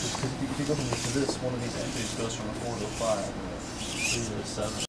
If you go from this to this, one of these entries goes from a 4 to a 5 or a 3 to a 7.